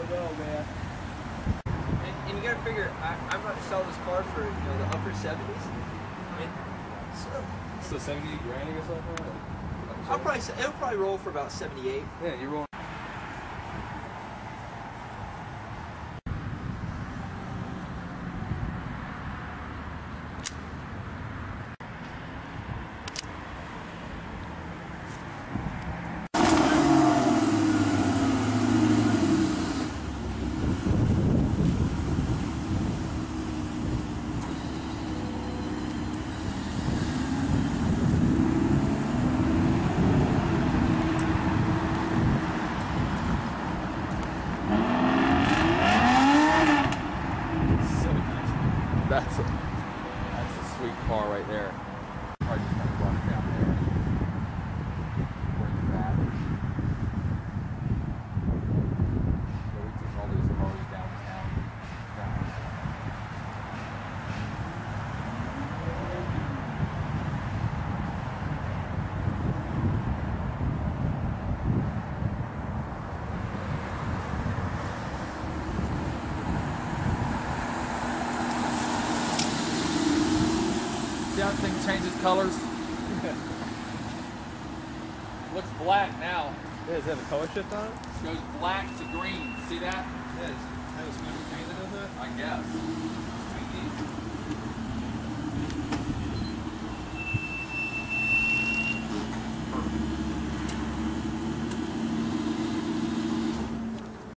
know, man. And you gotta figure, I'm about to sell this car for, you know, the upper 70s. And So 78 grand or something? it'll probably roll for about 78. Yeah, you're rolling. That's a sweet car right there. Probably just gonna run it down there. Bring it back. Yeah, we took all these cars downtown. See how that thing changes colors? Looks black now. Yeah, does it have a color shift on it? It goes black to green. See that? Yeah, that was kind of painted, doesn't it? I guess.